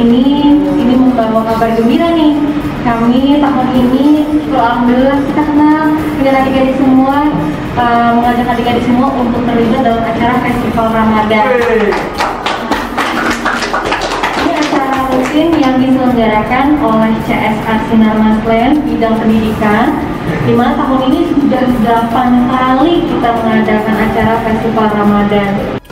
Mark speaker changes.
Speaker 1: ini membawa kabar gembira nih. Kami tahun ini, alhamdulillah kita kenal dengan adik-adik semua, mengajak adik-adik semua untuk terlibat dalam acara Festival Ramadan. Ini acara rutin yang diselenggarakan oleh CSA Sinar Maslen bidang pendidikan, di mana tahun ini sudah 8 kali kita mengadakan acara Festival Ramadan.